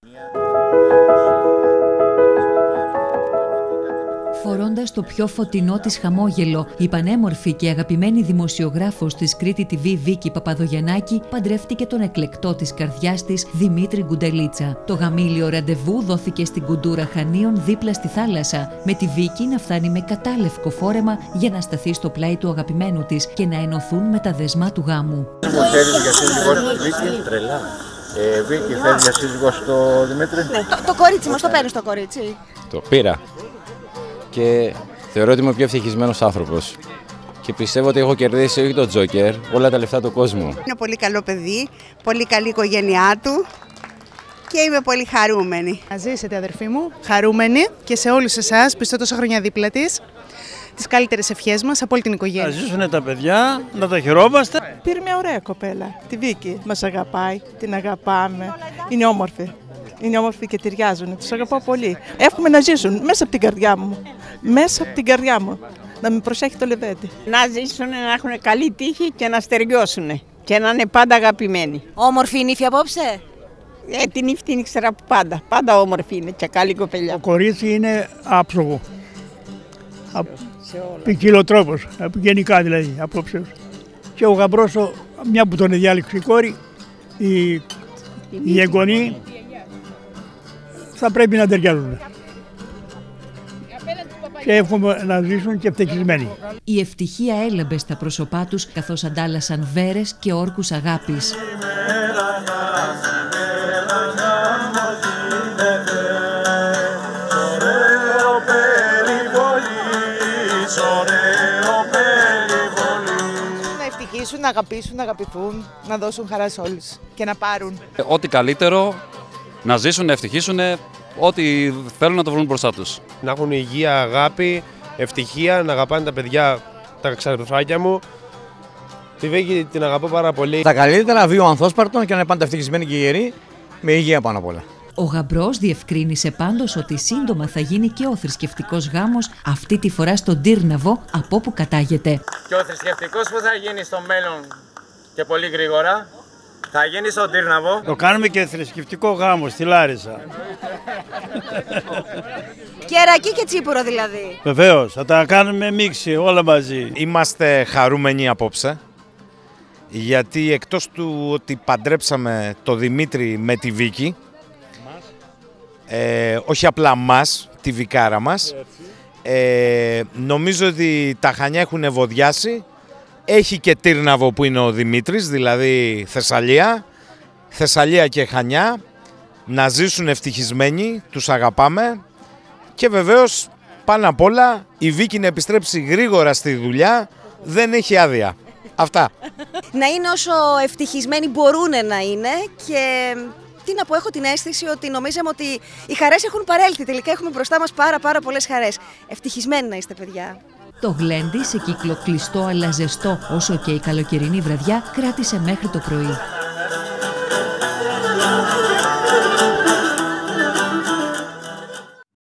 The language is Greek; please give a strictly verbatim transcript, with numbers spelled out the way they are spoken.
Φορώντας το πιο φωτεινό της χαμόγελο, η πανέμορφη και αγαπημένη δημοσιογράφος της Κρήτη τι βι Βίκη Παπαδογιαννάκη παντρεύτηκε τον εκλεκτό της καρδιάς της Δημήτρη Γκουντελίτσα. Το γαμήλιο ραντεβού δόθηκε στην Κουντούρα Χανίων δίπλα στη θάλασσα, με τη Βίκη να φτάνει με κατάλευκο φόρεμα για να σταθεί στο πλάι του αγαπημένου της και να ενωθούν με τα δεσμά του γάμου. Ε, Βίκη, θέλει για σύζυγο στο Δημήτρη. Ναι, το, το κορίτσι μας, το παίρνει το κορίτσι. Το πήρα και θεωρώ ότι είμαι ο πιο ευτυχισμένος άνθρωπος. Και πιστεύω ότι έχω κερδίσει όχι το τζόκερ, όλα τα λεφτά του κόσμου. Είναι πολύ καλό παιδί, πολύ καλή οικογένειά του και είμαι πολύ χαρούμενη. Να ζήσετε, αδερφή μου, χαρούμενη, και σε όλους εσάς, πιστώ τόσα χρόνια δίπλα της, τις καλύτερες ευχές μας από όλη την οικογένεια. Να ζήσουν τα παιδιά, να τα χαιρόμαστε. Πήρε μια ωραία κοπέλα, τη Βίκη. Μας αγαπάει, την αγαπάμε. Είναι όμορφη. Είναι όμορφη και ταιριάζουν. Τους αγαπάω πολύ. Εύχομαι να ζήσουν μέσα από την καρδιά μου. Μέσα από την καρδιά μου. Να με προσέχει το λεβέντι. Να ζήσουν, να έχουν καλή τύχη και να στεριώσουν. Και να είναι πάντα αγαπημένοι. Όμορφη η νύφη απόψε. Ε, την νύφη την ήξερα από πάντα. Πάντα όμορφη είναι και καλή κοπελιά. Το κορίτσι είναι άψογο. Ποικιλοτρόπος, γενικά δηλαδή, απόψε. Και ο γαμπρός, μια που τον διάλεξε η κόρη, η, η εγγονή, θα πρέπει να ταιριάζουν. Και εύχομαι να ζήσουν και ευτυχισμένοι. Η ευτυχία έλαμπε στα πρόσωπά τους, καθώς αντάλλασαν βέρες και όρκους αγάπης. Να ευτυχήσουν, να αγαπήσουν, να αγαπηθούν, να δώσουν χαρά σε όλους και να πάρουν. Ό,τι καλύτερο, να ζήσουν, να ευτυχήσουν, ό,τι θέλουν να το βρουν μπροστά τους. Να έχουν υγεία, αγάπη, ευτυχία, να αγαπάνε τα παιδιά, τα ξαδερφάκια μου. Τη Βίκη την αγαπώ πάρα πολύ. Τα καλύτερα, βίο ανθόσπαρτων και να είναι πάντα ευτυχισμένοι και γεροί, με υγεία πάνω απ' όλα. Ο γαμπρός διευκρίνησε πάντως ότι σύντομα θα γίνει και ο θρησκευτικός γάμος, αυτή τη φορά στον Τύρναβο, από όπου κατάγεται. Και ο θρησκευτικός που θα γίνει στο μέλλον και πολύ γρήγορα, θα γίνει στον Τύρναβο. Το κάνουμε και θρησκευτικό γάμο στη Λάρισα. Κερακί και τσίπουρο δηλαδή. Βεβαίως, θα τα κάνουμε μίξη όλα μαζί. Είμαστε χαρούμενοι απόψε, γιατί εκτός του ότι παντρέψαμε το Δημήτρη με τη Βίκη, Ε, όχι απλά μας, τη βικάρα μας. Ε, νομίζω ότι τα Χανιά έχουν ευωδιάσει. Έχει και Τύρναβο που είναι ο Δημήτρης, δηλαδή Θεσσαλία. Θεσσαλία και Χανιά. Να ζήσουν ευτυχισμένοι, τους αγαπάμε. Και βεβαίως, πάνω απ' όλα, η Βίκη να επιστρέψει γρήγορα στη δουλειά. Δεν έχει άδεια. Αυτά. Να είναι όσο ευτυχισμένοι μπορούν να είναι και... Τι να πω, έχω την αίσθηση ότι νομίζαμε ότι οι χαρές έχουν παρέλθει. Τελικά έχουμε μπροστά μας πάρα πάρα πολλές χαρές. Ευτυχισμένοι να είστε, παιδιά. Το γλέντι, σε κύκλο κλειστό αλλά ζεστό όσο και η καλοκαιρινή βραδιά, κράτησε μέχρι το πρωί.